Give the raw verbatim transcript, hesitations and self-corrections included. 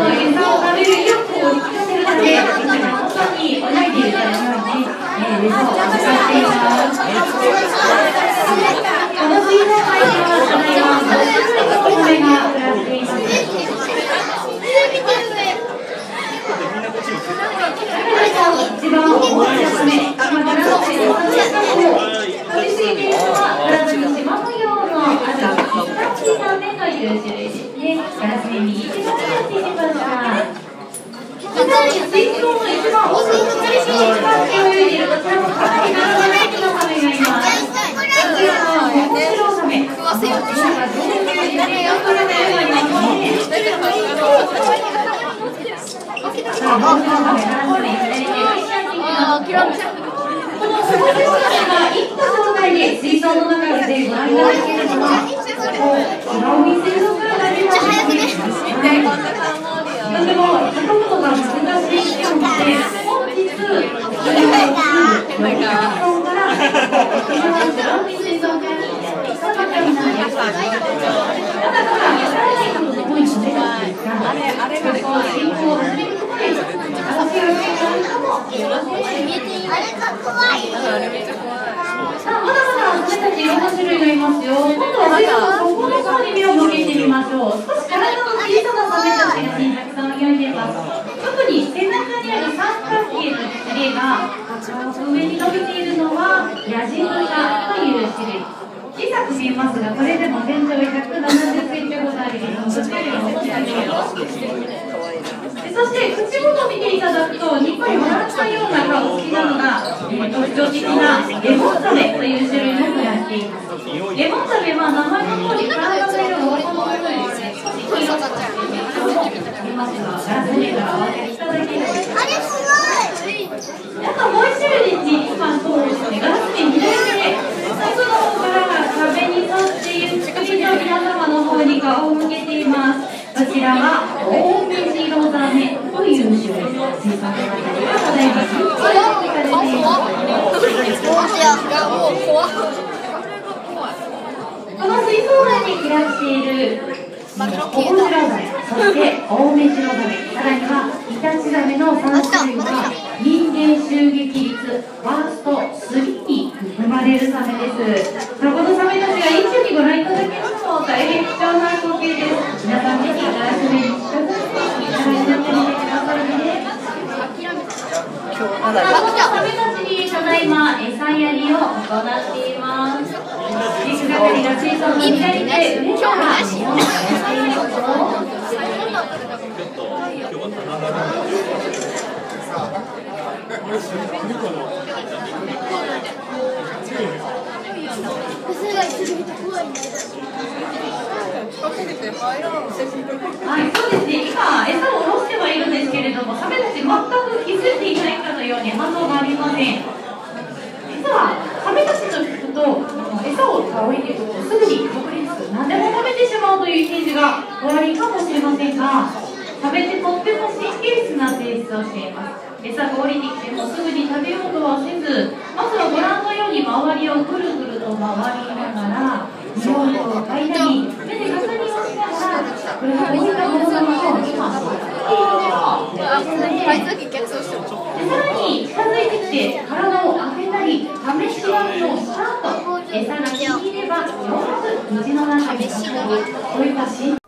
餌を食べる意欲を引き出せるため、外に泳いでいるかのように、えー、餌を預かっています。この水槽内には、ただいまご種類のお米が暮らしています。一番大きなため、今からの生産者の取り付いているのは、ガラスに縞模様のあるピスタチオ豆という種類ですね。ガラスに右手が入っていました。さらに水槽の一番奥の左に一番手を泳いでいるこちらもかなり長いのサメがいます。こちらはモコシロサメ。こちらがどういうふうにね、よく見るようになりますね。さあ、もう一度カメラの左手を一緒にこのモコシロサメが生きた状態で水槽の中でご覧いただけるのは、白海水族館が出ましたね。とても建物が難しいようで、本日、それをする予算から沖縄白海水族館に行ったばかりなんです。まだまだ分からないことの多いのですが、学校を進行を始めることで、新しい発見があるかもしれません。さあ、まだまだ私たちいろんな種類がいますよ。今度は水槽の底の方に目を向けてみましょう。少し体の小さなサメたちがたくさん泳いでいます。特に背中にある三角形のヒレが上に伸びているのはヤジムタという種類。小さく見えますが、これでも全長ひゃくななじゅっセンチほどあります。そしてそして口元を見ていただくと、にっこり笑ったような顔つきなのが、えー、特徴的なレモンザメという種類も暮らしています。レモンザメは名前の通り、体の色が他のものより少し黄色くなっていますが、ガラス面からお分かりいただけるでしょうか。あともう一種類ですね、今そうですね、ガラス面左手で外の方から壁に沿ってゆっくりと皆様の方に顔を向けています。こちらはオオメジロザメという種類、水槽の中ではただいま人気がされています。この水槽内に暮らしているオオジロザメ、そしてオオメジロザメ、さらにはイタチザメのさん種類は人間襲撃率ファーストスリーに含まれるサメです。このサメたちが一緒にご覧いただけるのも大変貴重な光景です。皆さんぜひガラス面に近づいてご覧になってみてくださいね。さあ、このサメたちにただいま餌やりを行っています。陸係が水槽の左手上から日本をやっていますと、はい、そうですね。今餌を下ろしてはいるんですけれども、サメたち全く気づいていないかのように反応がありません。実はサメたちと聞くと、餌を置いていくとすぐに独立、何でも食べてしまうというイメージがおありかもしれませんが、食べてとっても神経質な性質をしています。餌が降りてきてもすぐに食べようとはせず、まずはご覧のように周りをぐるぐると回りながら匂いを嗅いだり、目で確認をしながら、これがどういったものなのかを今触っているのをさらに近づいてきて体を開けたり試し割りをした後、餌が気に入ればようやく口の中に運ぶ、そういった